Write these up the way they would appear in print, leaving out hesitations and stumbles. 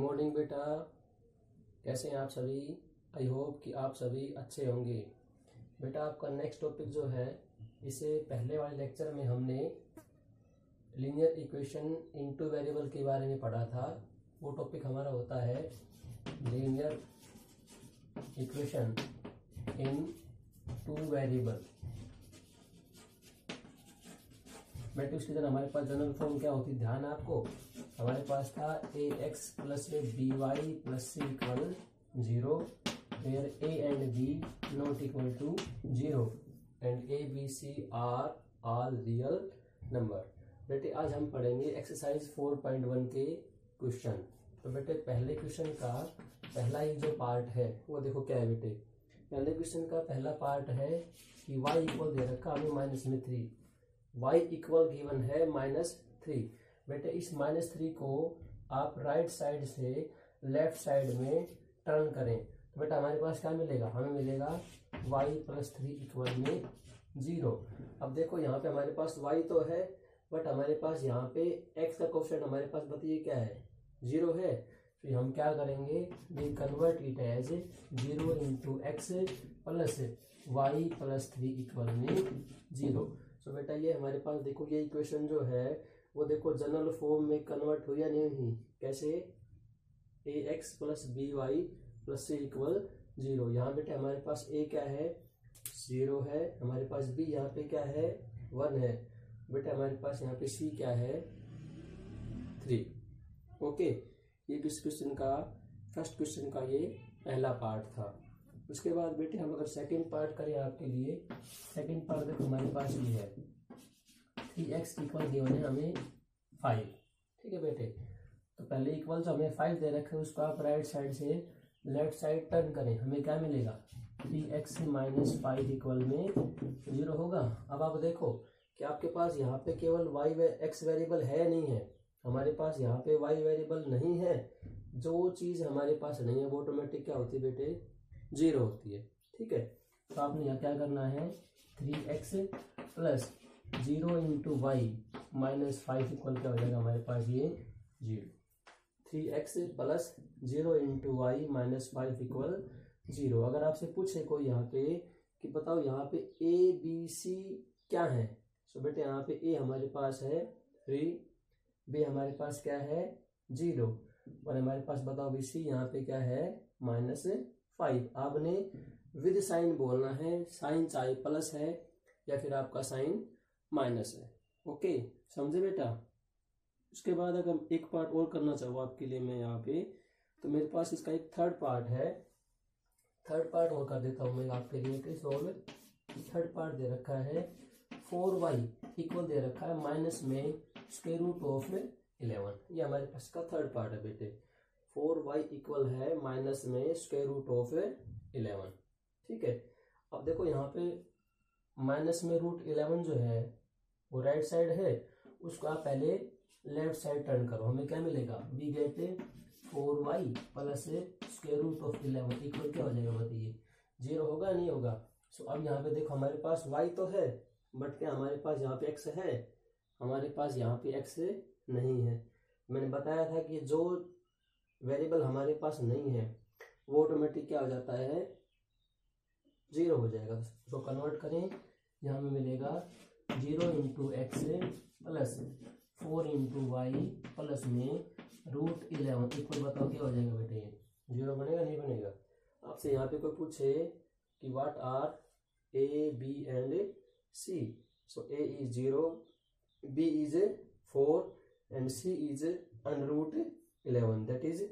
Morning बेटा, कैसे हैं आप सभी। आई होप कि आप सभी अच्छे होंगे। बेटा आपका नेक्स्ट टॉपिक जो है, इसे पहले वाले लेक्चर में हमने linear equation in two variable के बारे में पढ़ा था। वो टॉपिक हमारा होता है linear equation in two variable. बेटे उसके अंदर हमारे पास जनरल फॉर्म क्या होती है, ध्यान है आपको। हमारे पास था A X plus B Y plus C equal 0, where A and B not equal to 0 and A B C are all real number. बेटे आज हम पढ़ेंगे एक्सरसाइज 4.1 के क्वेश्चन। तो बेटे पहले क्वेश्चन का पहला ही जो पार्ट है वो देखो क्या है बेटे। पहले क्वेश्चन का पहला पार्ट है कि y इक्वल दे रखा हमें -3, y इक्वल गिवन है -3। बेटे इस -3 को आप राइट साइड से लेफ्ट साइड में टर्न करें तो बेटा हमारे पास क्या मिलेगा, हमें मिलेगा y + 3 इक्वल में 0। अब देखो यहाँ पे हमारे पास y तो है, बट हमारे पास यहाँ पे x का कोफिशिएंट हमारे पास बताइए क्या है, 0 है। तो हम क्या करेंगे, we convert it as 0 × x plus y + 3 equal में 0। तो बेटा ये हमारे पास देखो ये इक्वेशन जो है वो देखो जनरल फॉर्म में कन्वर्ट हुई या नहीं हुई। कैसे, ax + by + c इक्वल 0। यहाँ बेटे हमारे पास a क्या है, 0 है। हमारे पास b यहाँ पे क्या है, 1 है। बेटे हमारे पास यहाँ पे c क्या है, 3। ओके, ये किस क्वेश्चन का, फर्स्ट क्वेश्चन का ये पहला पार्ट था। उसके बाद बेटे हम अगर सेकंड पार्ट करें आपके लिए, सेकंड पार्ट देखो हमारे पास ये है 3x इक्वल गिवन है हमें 5। ठीक है बेटे, तो पहले इक्वल जो हमें 5 दे रखे हैं उसको आप राइट साइड से लेफ्ट साइड टर्न करें, हमें क्या मिलेगा, 3x - 5 इक्वल में 0 होगा। अब आप देखो कि आपके पास यहाँ पे केवल x वेरिएबल है नहीं है, हमारे पास यहाँ पे y वेरिएबल नहीं है। जो चीज हमारे पास नहीं है वो ऑटोमेटिक क्या होती है बेटे, 0 होती है। ठीक है, तो आपने यहाँ क्या करना है, 3x + 0 × y - 5 इक्वल क्या हो जाएगा हमारे पास ये 0। 3x + 0 × y - 5 equal 0। अगर आपसे पूछे कोई यहाँ पे कि बताओ यहाँ पे a b c क्या है, तो बेटे यहाँ पे a हमारे पास है 3, b हमारे पास क्या है 0, और हमारे पास बताओ b c यहाँ पे क्या है -5। आपने विद साइन बोलना है, साइन चाहे प्लस है या फिर आपका साइन माइनस है। ओके, समझे बेटा। उसके बाद अगर एक पार्ट और करना चाहूँ आपके लिए मैं यहाँ पे, तो मेरे पास इसका एक थर्ड पार्ट है। थर्ड पार्ट और कर देता हूँ मैं आपके लिए सॉल्व। थर्ड पार्ट दे रखा है 4y इक्वल दे रखा है माइनस में √11। ये हमारे पास का थर्ड पार्ट है बेटे। 4y इक्वल है माइनस में √11। ठीक है, अब देखो यहाँ पे माइनस में √11 जो है वो राइट साइड है, उसको आप पहले लेफ्ट साइड टर्न करो, हमें क्या मिलेगा, वी गेट 4y + √11 इक्वल क्या हो जाएगा बताइए, 0 होगा नहीं होगा। सो अब यहाँ पे देखो हमारे पास y तो है, बट क्या हमारे पास यहाँ पे x है, हमारे पास यहाँ पे x नहीं है। मैंने बताया था कि जो वेरिएबल हमारे पास नहीं है वो ऑटोमेटिक क्या हो जाता है, 0 हो जाएगा। उसको कन्वर्ट करें, यहाँ में मिलेगा 0 × x + 4 × y प्लस में √11 इक्वल बताओ क्या हो जाएगा बेटे, 0 बनेगा नहीं बनेगा। आपसे यहाँ पे कोई पूछे कि what are a b and c, so a is 0, b is 4 and c is √11, that is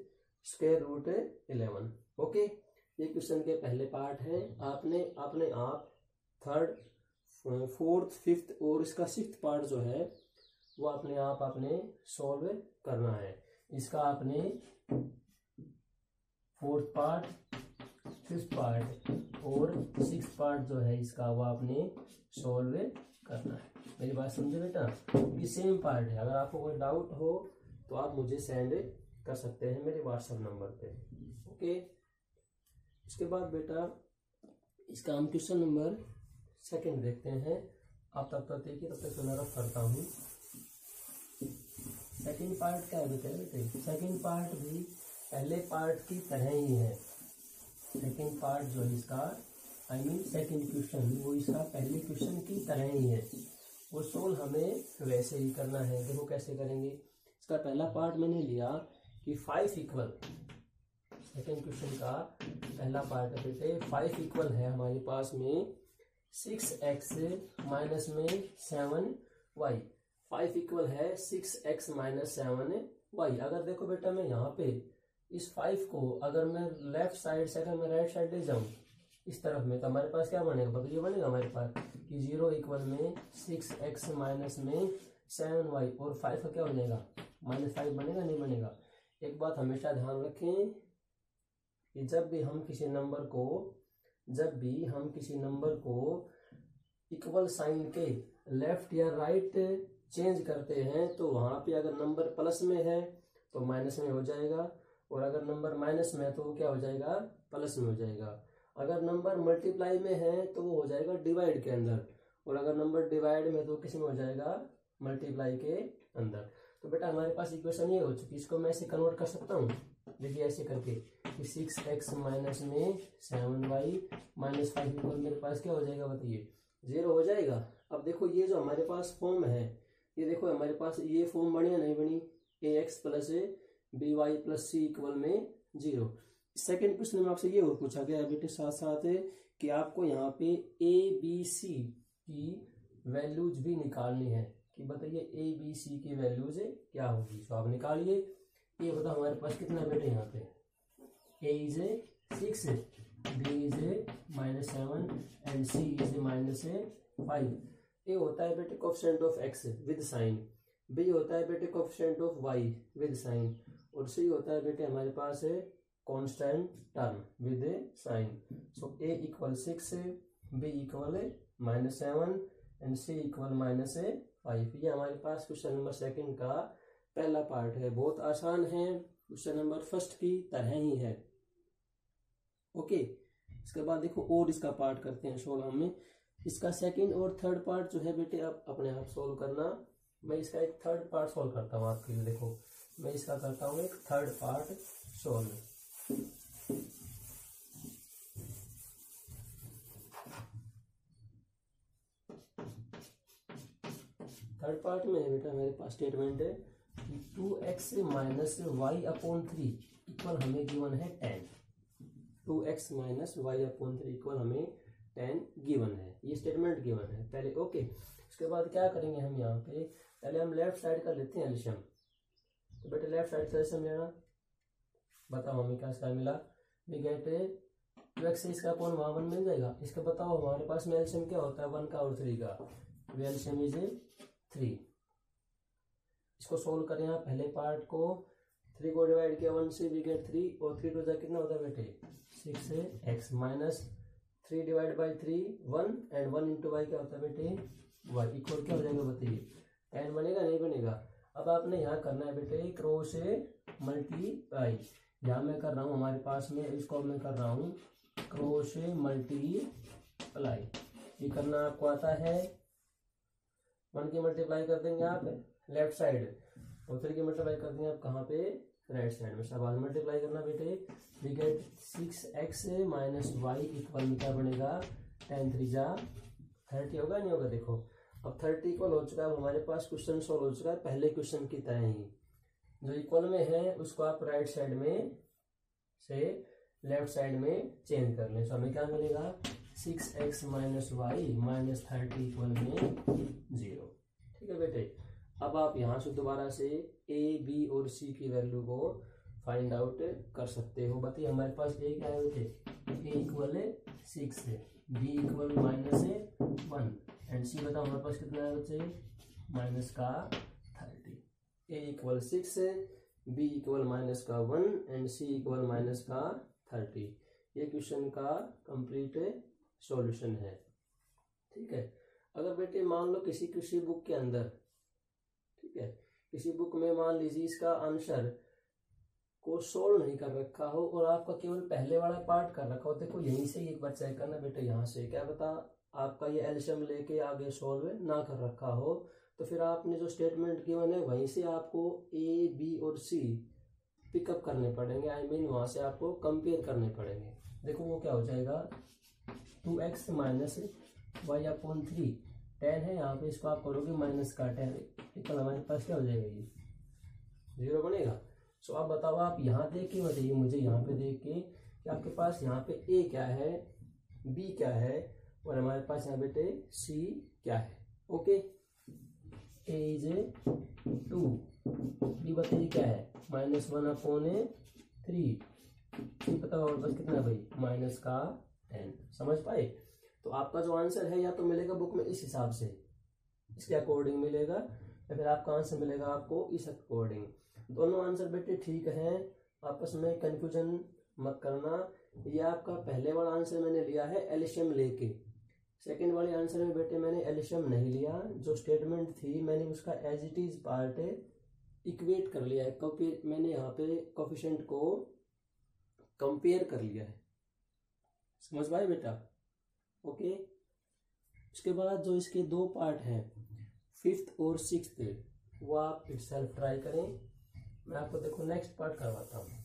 √11। Okay, ये क्वेश्चन के पहले पार्ट है। आपने अपने आप थर्ड, फोर्थ, फिफ्थ और इसका सिक्स्थ पार्ट जो है वो अपने आप आपने सॉल्व करना है। इसका आपने फोर्थ पार्ट, फिफ्थ पार्ट और सिक्स्थ पार्ट जो है इसका वो आपने सॉल्व करना है। मेरी बात समझे बेटा, ये सेम पार्ट है। अगर आपको कोई डाउट हो तो आप मुझे सेंड कर सकते हैं मेरे व्हाट्सएप नंबर पे। ओके, उसके बाद बेटा इसका हम क्वेश्चन नंबर सेकंड देखते हैं। आप तब तक देखिए, तब तक मैं रफ करता हूँ। सेकंड पार्ट क्या है बेटे, सेकंड पार्ट भी पहले पार्ट की तरह ही है। सेकंड पार्ट जो है इसका सेकंड क्वेश्चन वो इसका पहले क्वेश्चन की तरह ही है, वो सोल्व हमें वैसे ही करना है। देखो कैसे करेंगे। इसका पहला पार्ट मैंने लिया कि 5 इक्वल, सेकंड क्वेश्चन का पहला पार्ट है बेटे 5 इक्वल है हमारे पास में 6x माइनस में 7y। 5 इक्वल है 6x माइनस 7y। अगर देखो बेटा मैं यहाँ पे इस 5 को अगर मैं लेफ्ट साइड से अगर मैं राइट साइड ले जाऊं इस तरफ में, तो हमारे पास क्या बनेगा, बता ये बनेगा हमारे पास कि 0 इक्वल में 6x माइनस में 7y और 5 का क्या बनेगा -5 बनेगा, नहीं बनेगा। एक बात हमेशा ध्यान रखें कि जब भी हम किसी नंबर को इक्वल साइन के लेफ्ट या राइट चेंज करते हैं तो वहां पे अगर नंबर प्लस में है तो माइनस में हो जाएगा, और अगर नंबर माइनस में है तो वो क्या हो जाएगा, प्लस में हो जाएगा। अगर नंबर मल्टीप्लाई में है तो वो हो जाएगा डिवाइड के अंदर, और अगर नंबर डिवाइड में तो किस में हो जाएगा, मल्टीप्लाई के अंदर। तो बेटा हमारे पास इक्वेशन ये हो चुकी, इसको मैं ऐसे कन्वर्ट कर सकता हूँ। देखिए ऐसे करके कि 6x माइनस में 7y माइनस 5 इक्वल मेरे पास क्या हो जाएगा, बताइए 0 हो जाएगा। अब देखो ये जो हमारे पास फॉर्म है, ये देखो हमारे पास ये फॉर्म बनी या नहीं बनी, ax plus by plus c equal में 0। सेकेंड क्वेश्चन में आपसे ये और पूछा गया बेटे साथ साथ कि आपको यहाँ पे a b c की वैल्यूज भी निकालनी है, कि बताइए a b c की वैल्यूज क्या होगी। तो आप निकालिए। ये बताओ हमारे पास कितना बेटे, यहाँ पे a is 6, b is -7 and c is -5। A होता है बेटे coefficient of x with sign, b होता है बेटे coefficient of y with sign, और c होता है बेटे हमारे पास constant term with sign. So a equal 6, b equal -7 and c equal -5। ये हमारे पास क्वेश्चन नंबर सेकंड का पहला पार्ट है। बहुत आसान है, क्वेश्चन नंबर फर्स्ट की तरह ही है। ओके, इसके बाद देखो और इसका पार्ट करते हैं सोल्व हमें। इसका सेकंड और थर्ड पार्ट जो है बेटे आप अपने आप सोल्व करना। मैं इसका एक थर्ड पार्ट सोल्व करता हूँ आपके लिए। देखो मैं इसका करता हूँ एक third part solve. Third part में है बेटा मेरे पास स्टेटमेंट है 2x minus y upon 3 equal हमें गिवन है 10। 2x minus y upon 3 equal हमें 10 गिवन है, ये स्टेटमेंट गिवन है पहले। ओके, उसके बाद क्या करेंगे हम यहाँ पे, पहले हम लेफ्ट साइड का लेते हैं एलसीएम। तो बेटे लेफ्ट साइड का एलसीएम लेना, बताओ हमें क्या इसका मिला, वी गेट 2x इसका अपॉन 1 मिल जाएगा। इसका बताओ हमारे पास में एलसीएम क्या होता है 1 का और 3 का, एलसीएम इज 3। इसको सोल्व करें आप पहले पार्ट को, 3 को डिवाइड किया 1 से, वी गेट 3, और 3 टू कितना होता है बेटे 6x minus 3 divide by 3 1 and 1 into y क्या होता है बेटे y इक्वल क्या हो जाएगा बताइए 10 बनेगा, नहीं बनेगा। अब आपने यहाँ करना है बेटे क्रॉस मल्टीप्लाई। यहाँ मैं कर रहा हूँ हमारे पास में, इसको मैं कर रहा हूँ क्रॉस मल्टीप्लाई। ये करना आपको आता है, 1 की मल्टीप्लाई कर देंगे आप लेफ्ट साइड, और 3 की मल्टीप्लाई कर देंगे आप कहाँ पे, राइट साइड में। शाबाश, मल्टीप्लाई करना बेटे, we get 6x minus y equal में क्या बनेगा 10 3 जा 30 होगा, नहीं होगा। देखो अब 30 इक्वल हो चुका है, अब हमारे पास क्वेश्चन सॉल्व हो चुका है पहले क्वेश्चन की तरह ही। जो इक्वल में है उसको आप राइट साइड में से लेफ्ट साइड में चेंज कर लें। तो हमें क्या मिलेगा 6x minus Y minus 30 equal में 0। ठीक है बेटे, अब आप यहाँ से दोबारा से a b और c की वैल्यू को फाइंड आउट कर सकते हो। बताइए हमारे पास a क्या है बेटे, a equal 6, b equal -1 and c बताओ हमारे पास कितना है बच्चे माइनस का 30। a equal 6, b equal -1 and c equal minus का 30। ये क्वेश्चन का कंप्लीट सॉल्यूशन है। ठीक है, अगर बेटे मान लो किसी बुक के अंदर, ठीक है, किसी बुक में मान लीजिए इसका आंसर को सोल्व नहीं कर रखा हो और आपका केवल पहले वाला पार्ट कर रखा हो, देखो यहीं से एक बार चेक करना बेटे, यहाँ से क्या बता आपका ये एलसीएम लेके आगे सोल्व ना कर रखा हो तो फिर आपने जो स्टेटमेंट गिवन है वहीं से आपको ए बी और सी पिकअप करने पड़ेंगे, आई मीन वहां से आपको कंपेयर करने पड़ेंगे। देखो वो क्या हो जाएगा, 2x माइनस वाई अपॉन 3 10 है, यहाँ पे इसको आप करोगे माइनस का 10 इक्वल हमारे पास क्या हो जाएगा, ये 0 बनेगा। सो अब बताओ आप यहाँ देख के बताइए मुझे, यहाँ पे देख के कि आपके पास यहाँ पे a क्या है, b क्या है, और हमारे पास यहाँ बेटे c क्या है। ओके, a इज 2, b बताइए क्या है, -1 अपॉन 3, c पता होगा बस कितना भाई, माइनस का 10। समझ पाए? तो आपका जो आंसर है या तो मिलेगा बुक में इस हिसाब से, इसके अकॉर्डिंग मिलेगा, या फिर आपका आंसर मिलेगा आपको इस अकॉर्डिंग। दोनों आंसर बेटे ठीक हैं, आपस में कंफ्यूजन मत करना। ये आपका पहले वाला आंसर मैंने लिया है एलसीएम लेके, सेकंड वाले आंसर में बेटे मैंने एलसीएम नहीं लिया, जो स्टेटमेंट थी मैंने उसका as it is part equate कर लिया है, मैंने यहाँ पे कोफिशिएंट को कंपेयर कर लिया है। समझ पाए बेटा? ओके, उसके बाद जो इसके दो पार्ट हैं 5th और 6th, वो आप सेल्फ ट्राई करें। मैं आपको देखो नेक्स्ट पार्ट करवाता हूँ।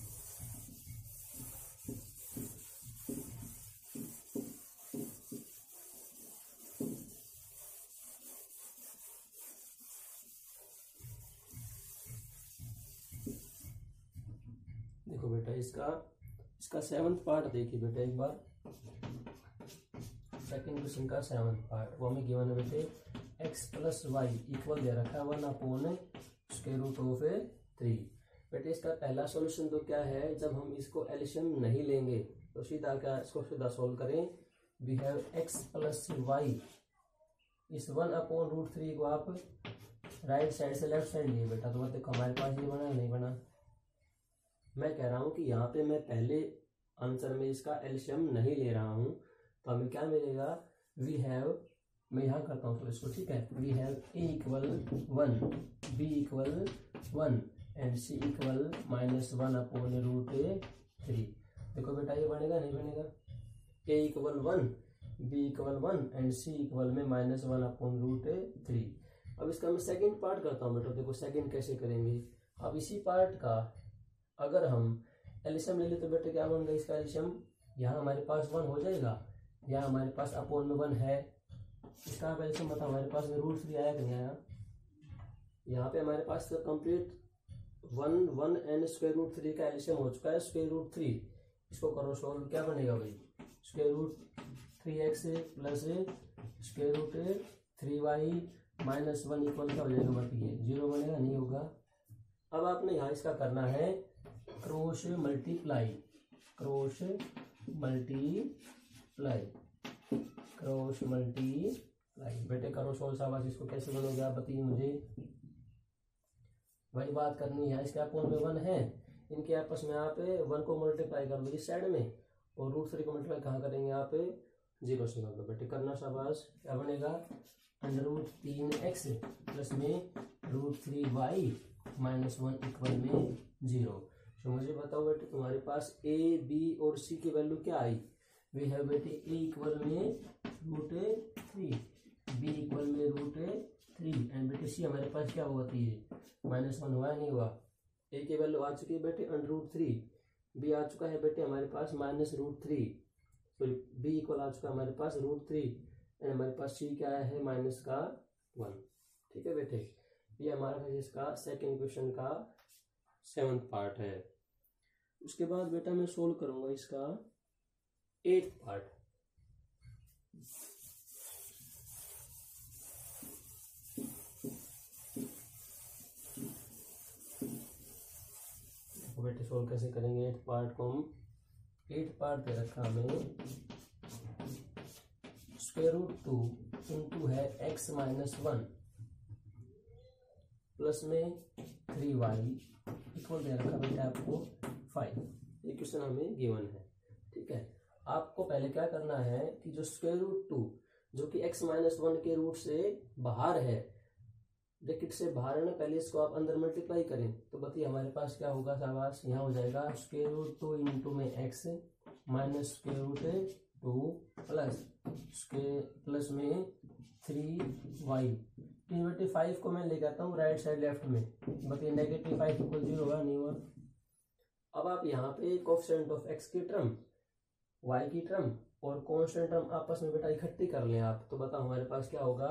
देखो बेटा इसका 7th पार्ट देखिए बेटा एक बार, सेकंड क्वेश्चन का 7th पार्ट, वो हमें गिवन है बेटे x प्लस वाई इक्वल दे रखा है 1 अपॉन स्क्वायर रूट ऑफ 3। बेटे इसका पहला सॉल्यूशन तो क्या है, जब हम इसको एलसीएम नहीं लेंगे तो सीधा क्या, इसको सीधा सोल्व करें। We have x plus y, इस 1 अपॉन रूट 3 को आप राइट साइड से लेफ्ट साइड लिए बेटा, तो देखो हमारे पास ये बना नहीं बना। मैं कह रहा हूँ कि यहाँ पे मैं पहले आंसर में इसका एलसीएम नहीं ले रहा हूँ, तो हमें क्या मिलेगा, वी हैव, मैं यहाँ करता हूँ तो इसको, ठीक है, we have a equal 1, b equal 1 and c equal -1 upon root 3। देखो बेटा ये बनेगा नहीं बनेगा, a equal 1, b equal 1 and c equal में -1 अपॉन रूट 3। अब इसका मैं सेकंड पार्ट करता हूँ बेटा, देखो सेकंड कैसे करेंगे। अब इसी पार्ट का अगर हम एलसीएम ले ले तो बेटे क्या बन गया इसका एलसीएम, यहाँ हमारे पास 1 हो जाएगा, यहाँ हमारे पास अपॉन में 1 है, इसका आप एलसीएम बताओ हमारे पास में रूट 3 आया कि नहीं आया। यहाँ पे हमारे पास कंप्लीट 1 एंड स्क्वायर रूट 3 का एलसीएम हो चुका है स्क्वायर रूट 3। इसको करो सोल्व, क्या बनेगा भाई, square root 3x plus square root 3y -1 equal क्या हो जाएगा, बताइए 0 बनेगा नहीं होगा। अब आपने यहाँ इसका करना है क्रॉस मल्टीप्लाई, क्रॉस मल्टीप्लाई बेटे करो सोल्व। शाबाश, इसको कैसे बनोगे आप बताइए मुझे, वही बात करनी है। इसके अपॉन में 1 है, इनके आपस में आप 1 को मल्टीप्लाई कर दो इस साइड में, और रूट 3 को मल्टीप्लाई कहाँ करेंगे आप 0 से कर दो बेटे, करना। शाबाश, क्या बनेगा, √3x प्लस में √3y -1 इक्वल में 0। तो मुझे बताओ बेटे तुम्हारे पास a, b और c की वैल्यू क्या आई। वी हैव बेटे a इक्वल में √3, b इक्वल में √3 एंड बेटे c हमारे पास क्या हुआ थी, -1 हुआ नहीं हुआ। a की वैल्यू आ चुकी है बेटे √3, b आ चुका है बेटे हमारे पास -√3, सॉरी b इक्वल आ चुका है हमारे पास √3 एंड हमारे पास c क्या है -1। ठीक है बेटे, ये हमारा इसका सेकंड क्वेश्चन का 7th पार्ट है। उसके बाद बेटा मैं सोल्व करूंगा इसका 8th पार्ट। बेटे सोल्व कैसे करेंगे 8th पार्ट को हम, 8th पार्ट दे रखा हमें √2 इंटू है x -1 प्लस में 3y इक्वल दे रखा बेटा आपको 5। ये क्वेश्चन हमें गिवन है, ठीक है। आपको पहले क्या करना है कि जो √2 जो कि x -1 के रूट से बाहर है, ब्रैकेट से बाहर है ना, पहले इसको आप अंदर मल्टीप्लाई करें तो बताइए हमारे पास क्या होगा। शाबाश, यहाँ हो जाएगा √2 इंटू में x -√2 प्लस में 3y। बेटे 5 को मैं लेके आता हूँ राइट साइड लेफ्ट में, बताइए -5 इक्वल 0 हुआ नहीं हुआ, अब आप यहाँ पे कोएफिशिएंट ऑफ एक्स की टर्म, वाई की टर्म और कांस्टेंट टर्म आपस में बेटा इकट्ठी कर लें आप, तो बताओ हमारे पास क्या होगा,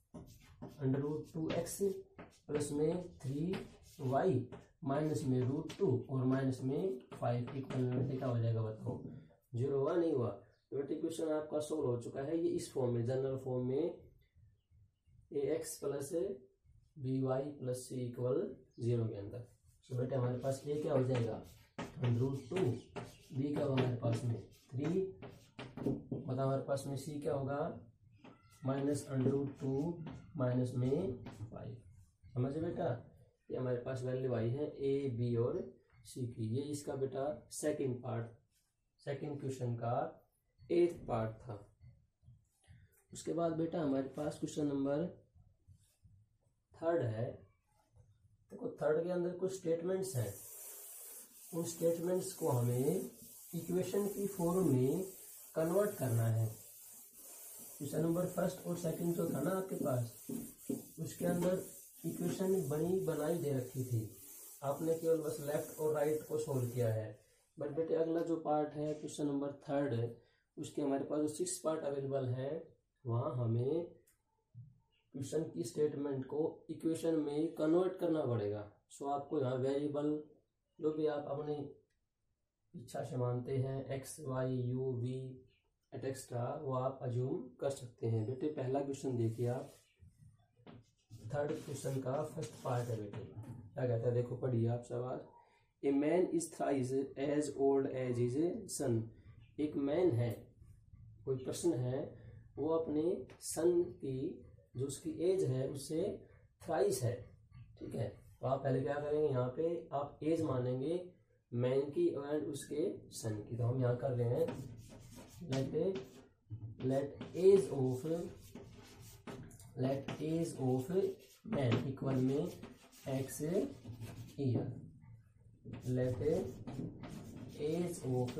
√2x प्लस में 3y माइनस में √2 और माइनस में 5 इक्वल में क्या हो जाएगा बताओ, 0 हुआ नहीं हुआ। तो बेटा इक्वेशन आपका सोल्व हो चुका है। ये इस फॉर्म में, जनरल फॉर्म में ax plus by plus c equal 0 के अंदर। तो बेटा हमारे पास a क्या हो जाएगा, √2, b क्या होगा हमारे पास में 3, बताओ हमारे पास में c क्या होगा, माइनस √2 माइनस में 5। समझे बेटा, ये हमारे पास वैल्यू आई है a b और c की। ये इसका बेटा सेकंड पार्ट, सेकंड क्वेश्चन का 8th पार्ट था। उसके बाद बेटा हमारे पास क्वेश्चन नंबर 3rd है। देखो 3rd के अंदर कुछ स्टेटमेंट्स हैं, उन स्टेटमेंट्स को हमें इक्वेशन की फॉर्म में कन्वर्ट करना है। क्वेश्चन नंबर 1st और 2nd जो था ना आपके पास, उसके अंदर इक्वेशन बनाई दे रखी थी, आपने केवल बस लेफ्ट और राइट को सोल्व किया है। बट बेटे अगला जो पार्ट है क्वेश्चन नंबर 3rd, उसके हमारे पास जो 6 पार्ट अवेलेबल है, वहाँ हमें क्वेश्चन की स्टेटमेंट को इक्वेशन में कन्वर्ट करना पड़ेगा। सो आपको यहाँ वेरिएबल जो भी आप अपनी इच्छा से मानते हैं, x y u v etcetera, वो आप अज्यूम कर सकते हैं। बेटे पहला क्वेश्चन देखिए आप, 3rd क्वेश्चन का 1st पार्ट है बेटे। क्या कहता है देखो, पढ़िए आप सवाल। A man is thrice as old as is a son. एक मैन है, कोई पर्सन है, वो अपने सन की जो उसकी एज है उससे थ्राइस है। ठीक है, तो आप पहले क्या करेंगे, यहाँ पे आप एज मानेंगे मैन की और उसके सन की। तो हम यहाँ कर रहे हैं, let age of man equal में x year, let age of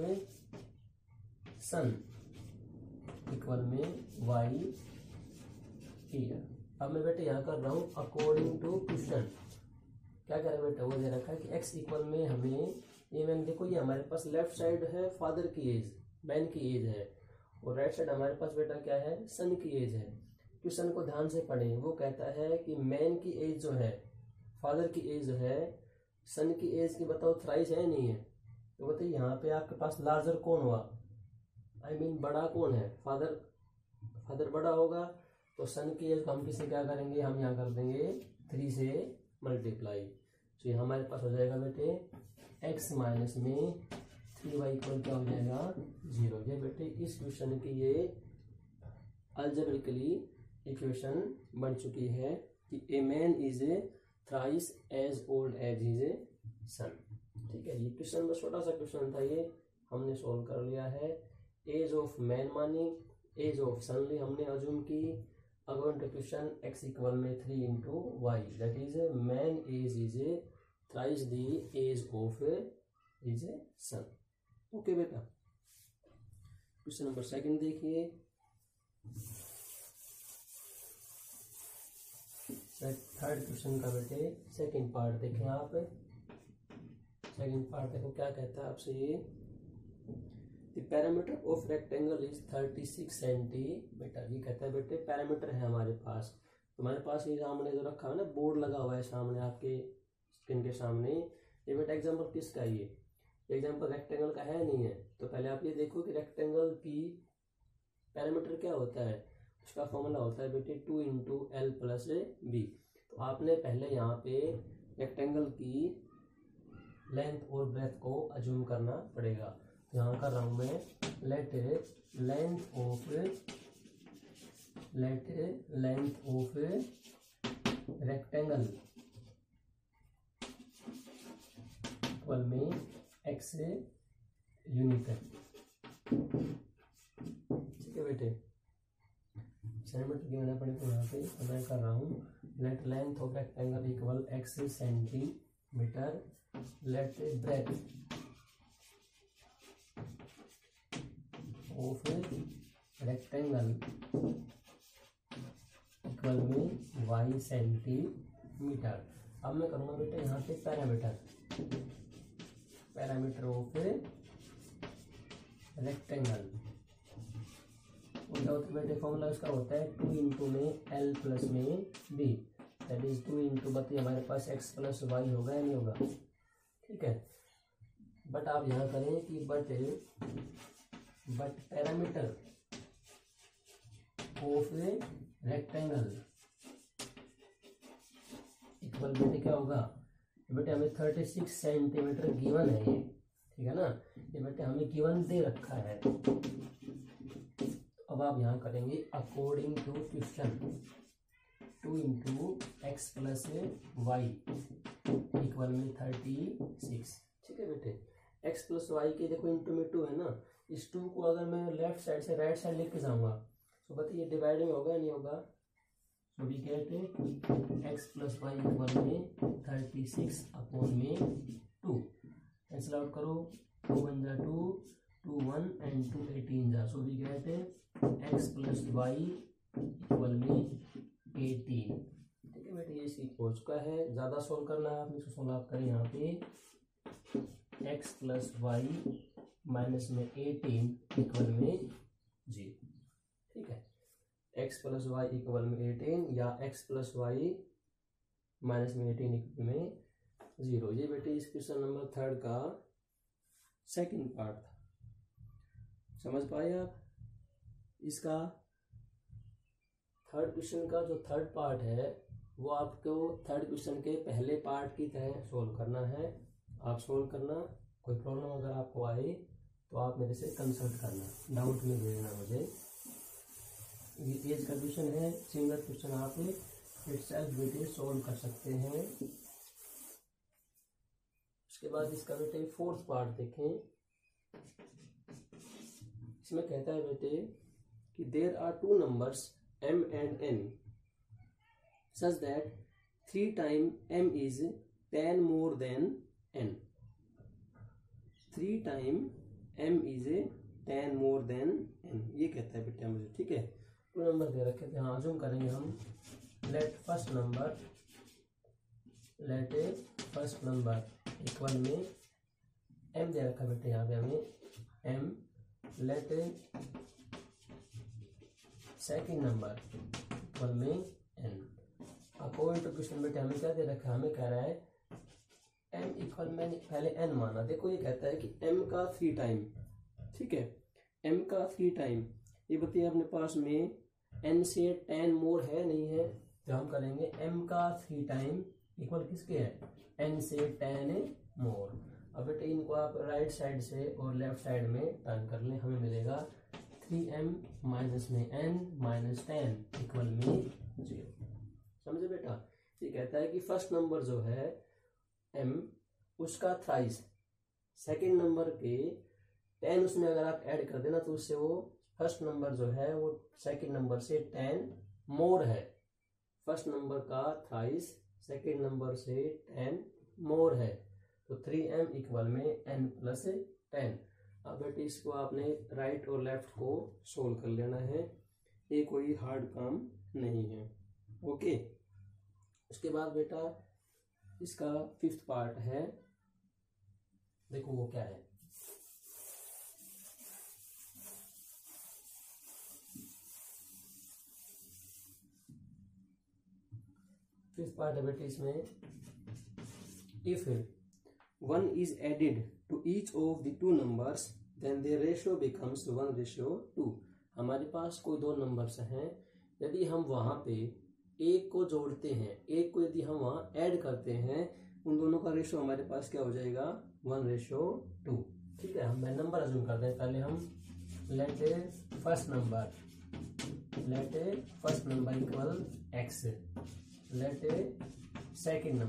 son equal में y ईयर। अब मैं बेटे यहाँ कर रहा हूँ अकॉर्डिंग टू क्वेश्चन। क्या कह रहा है बेटा, वो दे रखा है कि x इक्वल में हमें ये मैन, देखो ये हमारे पास लेफ्ट साइड है फादर की एज, मैन की एज है, और राइट साइड हमारे पास बेटा क्या है, सन की एज है। क्वेश्चन को ध्यान से पढ़ें, वो कहता है कि मैन की एज जो है, फादर की एज जो है, सन की एज की बताओ थ्राइस है नहीं है। तो बताइए यहाँ पे आपके पास लार्जर कौन हुआ, आई मीन बड़ा कौन है, फादर बड़ा होगा, तो सन की एज को हम किसे क्या करेंगे, हम यहाँ कर देंगे 3 से मल्टीप्लाई। तो ये हमारे पास हो जाएगा बेटे x माइनस में 3y इक्वल क्या हो जाएगा 0। ये बेटे इस क्वेश्चन की ये अल्जेब्रिकली इक्वेशन बन चुकी है कि a man is a thrice as old as is a son. ठीक है, ये क्वेश्चन बस छोटा सा क्वेश्चन था, ये हमने सोल्व कर लिया है। एज ऑफ मैन मानी, एज ऑफ सन ली हमने अज्यूम की। अकॉर्डिंग टू क्वेश्चन x इक्वल में 3 into y, that is man age is a thrice the age of is a son. Okay बेटा, क्वेश्चन नंबर 2 देखिए। 3rd क्वेश्चन का बेटे 2nd पार्ट देखें आप। 2nd पार्ट देखो क्या कहता है आपसे, ये the perimeter of rectangle is 36 centimetre. ये कहता है बेटे पैरामीटर है हमारे पास, तो हमारे पास ये सामने जो रखा है ना, बोर्ड लगा हुआ है सामने आपके स्क्रीन के सामने। ये बेटा एग्जाम्पल किसका है, ये एग्जाम्पल रेक्टेंगल का है नहीं है। तो पहले आप ये देखो कि रेक्टेंगल की पैरामीटर क्या होता है, उसका फॉर्मूला होता है बेटे 2 इंटू एल प्लस बी। तो आपने पहले यहाँ पे रेक्टेंगल की लेंथ और ब्रेथ को अज्यूम करना पड़ेगा। तो यहाँ कर रहा हूँ मैं, let length of rectangle equal में x यूनिट है। ठीक है बेटे, सेंटीमीटर की मैंने पढ़ी, तो यहाँ पे मैं कर रहा हूँ let length of rectangle equal x centimetre, let breadth of rectangle equal में y सेंटीमीटर। अब मैं करूँगा बेटे यहाँ पे पैरामीटर पैरामीटर ऑफ रेक्टेंगल। क्या होता है बेटे, फॉर्मूला उसका होता है 2 इंटू में L प्लस में B, दैट इज 2 इंटू, बताइए हमारे पास x प्लस वाई होगा या नहीं होगा, ठीक है। बट आप यहाँ करें कि but perimeter of rectangle equal बेटे क्या होगा, बेटे हमें 36 सेंटीमीटर गिवन है ये, ठीक है ना, ये बेटे हमें गिवन दे रखा है। अब आप यहाँ करेंगे according to question 2 into x plus y equal में 36, ठीक है बेटे। एक्स प्लस वाई के देखो इंटू में 2 है ना, इस 2 को अगर मैं लेफ्ट साइड से राइट साइड लेके जाऊंगा तो बताइए डिवाइडिंग होगा या नहीं होगा। तो we get x plus y equal में 36 अपॉन में 2, कैंसिल आउट करो, 2 1 जा 2, 2 1 एंड 2 18 जा, so we get x plus y equal में 18, ठीक है बेटे। ये सीख हो चुका है, ज़्यादा सोल्व करना है आपने, इसको सोल्व आप करें यहाँ पे एक्स प्लस वाई माइनस में 18 इक्वल में 0, ठीक है। एक्स प्लस वाई इक्वल में 18 या एक्स प्लस वाई माइनस में 18 इक्वल में 0, ये बेटे इस क्वेश्चन नंबर 3 का सेकंड पार्ट था। समझ पाए आप। इसका थर्ड क्वेश्चन का जो थर्ड पार्ट है वो आपको थर्ड क्वेश्चन के पहले पार्ट की तरह सोल्व करना है। आप सोल्व करना, कोई प्रॉब्लम अगर आपको आए तो आप मेरे से कंसल्ट करना, डाउट में भेजना मुझे। ये एज का क्वेश्चन है, सिंगल क्वेश्चन आप इटसेल्फ बेटे सोल्व कर सकते हैं। उसके बाद इसका बेटे फोर्थ पार्ट देखें। इसमें कहता है बेटे कि there are 2 numbers m and n such that 3 times m is 10 more than n, 3 times m is 10 more than n, ये कहता है बेटा मुझे, ठीक है। 2 नंबर दे रखे थे, हाँ अज्यूम करेंगे हम, लेट फर्स्ट नंबर इक्वल में m दे रखा बेटे यहाँ पे हमें m, let second number equal में n। अकॉर्डिंग टू क्वेश्चन बेटे हमें क्या दे रखा है, हमें कह रहा है m इक्वल में पहले n माना, देखो ये कहता है कि m का 3 टाइम, ठीक है, m का 3 टाइम, ये बताइए अपने पास में n से 10 मोर है नहीं है, तो हम करेंगे m का 3 टाइम इक्वल किसके है, n से 10 मोर। अब बेटे इनको आप राइट साइड से और लेफ्ट साइड में टर्न कर लें, हमें मिलेगा 3m माइनस में n माइनस 10 इक्वल में 0। समझे बेटा। ये कहता है कि फर्स्ट नंबर जो है m उसका थ्राइस, सेकंड नंबर के 10 उसमें अगर आप ऐड कर देना तो उससे वो फर्स्ट नंबर जो है वो सेकंड नंबर से 10 मोर है। फर्स्ट नंबर का थ्राइस सेकंड नंबर से 10 मोर है, तो 3m इक्वल में n प्लस 10। अब बेटे इसको आपने राइट और लेफ्ट को सोल्व कर लेना है, ये कोई हार्ड काम नहीं है, ओके। उसके बाद बेटा इसका फिफ्थ पार्ट है, देखो वो क्या है। फिफ्थ पार्ट है बेटे इसमें, if 1 is added to each of the 2 numbers then the ratio becomes 1:2। हमारे पास कोई 2 नंबर्स हैं, यदि हम वहां पे एक को जोड़ते हैं, एक को यदि हम वहां ऐड करते हैं, उन दोनों का रेशियो हमारे पास क्या हो जाएगा, 1:2, ठीक है। हम नंबर अज्यूम करते हैं, पहले हम let first number equal x, let second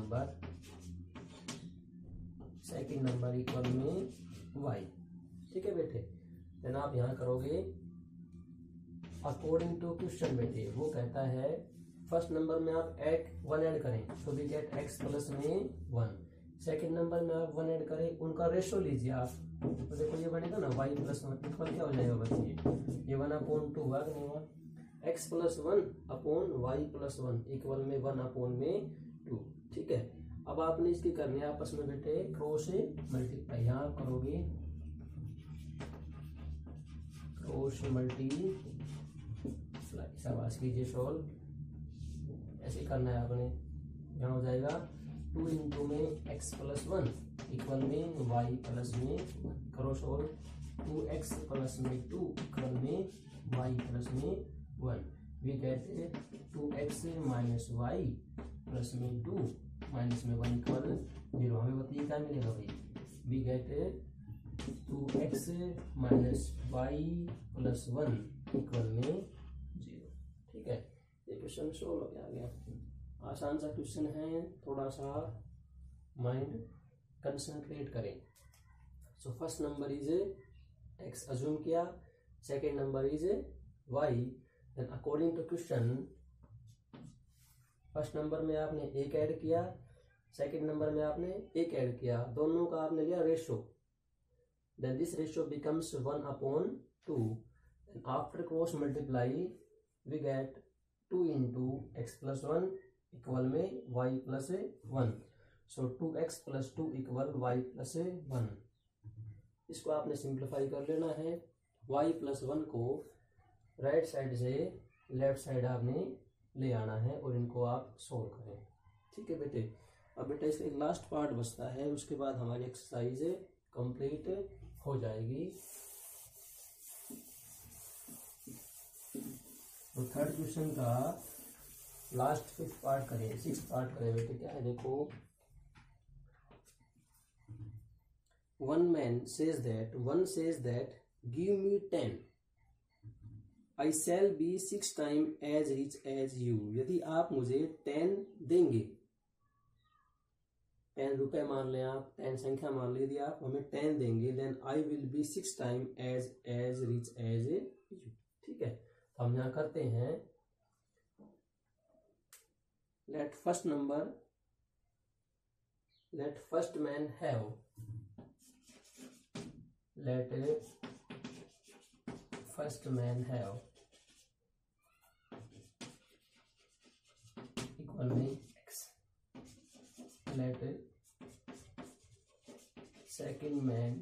number equal में y, ठीक है बेटे। देन आप यहाँ करोगे अकॉर्डिंग टू क्वेश्चन बेटे, वो कहता है फर्स्ट नंबर में आप 1 ऐड करें, तो वी गेट x प्लस में 1। सेकंड नंबर में आप 1 ऐड करें, उनका रेशो लीजिए आप, तो देखो ये बनेगा ना y प्लस 1 इक्वल क्या हो जाएगा बताइए, ये 1/2 हुआ कि नहीं हुआ, x plus 1 upon y plus 1 equal में 1/2, ठीक है। अब आपने इसकी करनी है आपस में बेटे क्रॉस मल्टीप्लाई। यहाँ आप करोगे क्रॉस मल्टीप्लाई, शाबाश कीजिए सॉल्व। ऐसे करना है आपने। यहाँ हो जाएगा 2 इंटू में x प्लस 1 इक्वल में y प्लस में करो सॉल्व। 2x प्लस में 2 इक्वल में y प्लस में 1। We get 2x minus y plus में 2 माइनस में 1 इक्वल 0। हमें बताइए क्या मिलेगा भाई। We get 2x minus y plus 1 equal में 0। ठीक है, ये क्वेश्चन सोल्व हो गया। आसान सा क्वेश्चन है, थोड़ा सा माइंड कंसंट्रेट करें। So first number is x assume किया, second number is y। Then according to question first number में आपने एक ऐड किया, सेकेंड नंबर में आपने एक ऐड किया, दोनों का आपने लिया ratio. Then this ratio becomes 1/2। Then after cross multiply we get 2 into x plus 1 equal में y plus 1। So 2x plus 2 equal y plus 1। इसको आपने सिंप्लीफाई कर लेना है। y प्लस 1 को राइट साइड से लेफ्ट साइड आपने ले आना है और इनको आप सोल्व करें। ठीक है बेटे। अब बेटा इसका एक लास्ट पार्ट बचता है, उसके बाद हमारी एक्सरसाइज कंप्लीट हो जाएगी। तो थर्ड क्वेश्चन का लास्ट 5th पार्ट करें, 6th पार्ट करें बेटे। क्या है देखो, one says that give me 10, I shall be 6 times as rich as you। यदि आप मुझे 10 देंगे, 10 रुपए मान लें आप, 10 संख्या मान लें, यदि आप हमें 10 देंगे then I will be 6 times as rich as you। ठीक है, तो हम यहाँ करते हैं let first man have, let first man have equal में x, let second man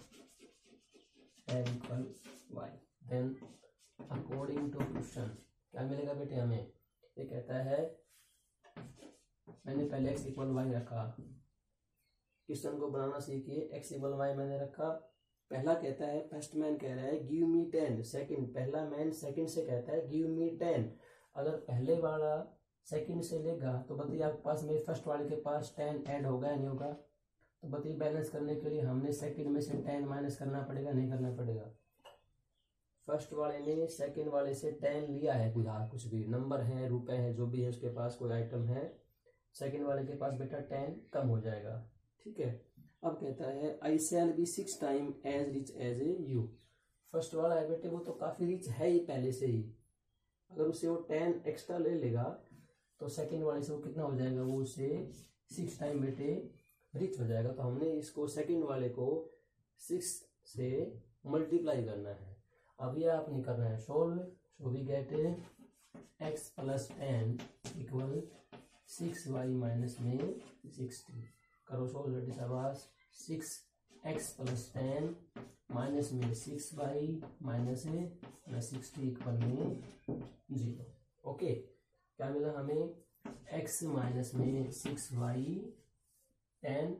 have equal y। then according to question क्या मिलेगा बेटे हमें। ये कहता है मैंने पहले x इक्वल वाई रखा, क्वेश्चन को बनाना सीखिए। x इक्वल वाई मैंने रखा, पहला कहता है फर्स्ट मैन कह रहा है गिव मी 10, सेकंड पहला मैन सेकंड से कहता है गिव मी 10। अगर पहले वाला सेकंड से लेगा तो बताइए आपके पास में फर्स्ट वाले के पास 10 ऐड होगा या नहीं होगा। तो बताइए बैलेंस करने के लिए हमने सेकंड में से 10 माइनस करना पड़ेगा, नहीं करना पड़ेगा। फर्स्ट वाले ने सेकंड वाले से 10 लिया है, फिलहाल कुछ भी नंबर है, रुपए है, जो भी है उसके पास कोई आइटम है, सेकंड वाले के पास बेटा 10 कम हो जाएगा। ठीक है, अब कहता है I shall be 6 time as rich as you. First वाला है बेटे वो तो काफी रिच है ही पहले से ही, अगर उसे वो 10 एक्स्ट्रा ले लेगा तो सेकंड वाले से वो कितना हो जाएगा, वो उससे 6 टाइम बेटे रिच हो जाएगा। तो हमने इसको सेकंड वाले को 6 से मल्टीप्लाई करना है। अब ये आपने करना है solve. So we get x plus 10 equal 6y minus में 60। करो सोल्व बेटे शाबाश। 6x प्लस 10 माइनस में 6y माइनस 60 इक्वल में 0। ओके, क्या मिला हमें, x माइनस में 6y 10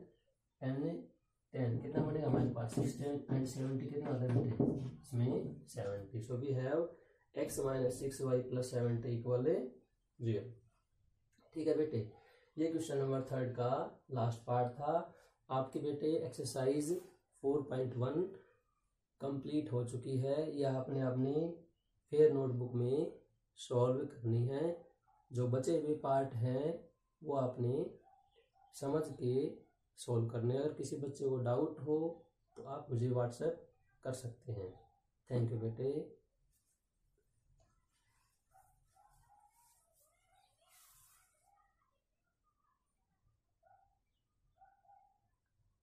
कितना बनेगा हमारे पास 60 एंड 70 कितना होता है बेटे, इसमें 70। So we have x minus 6y plus 70 equal 0। ठीक है बेटे, ये क्वेश्चन नंबर 3 का लास्ट पार्ट था। आपके बेटे एक्सरसाइज 4.1 कंप्लीट हो चुकी है। यह आपने अपनी फेयर नोटबुक में सॉल्व करनी है। जो बचे हुए पार्ट हैं वो आपने समझ के सॉल्व करने। अगर किसी बच्चे को डाउट हो तो आप मुझे व्हाट्सएप कर सकते हैं। थैंक यू बेटे।